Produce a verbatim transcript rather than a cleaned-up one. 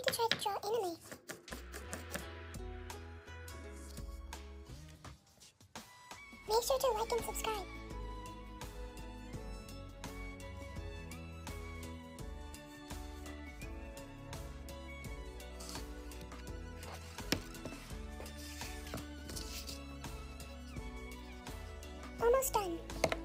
to try to draw anime. Make sure to like and subscribe. Almost done.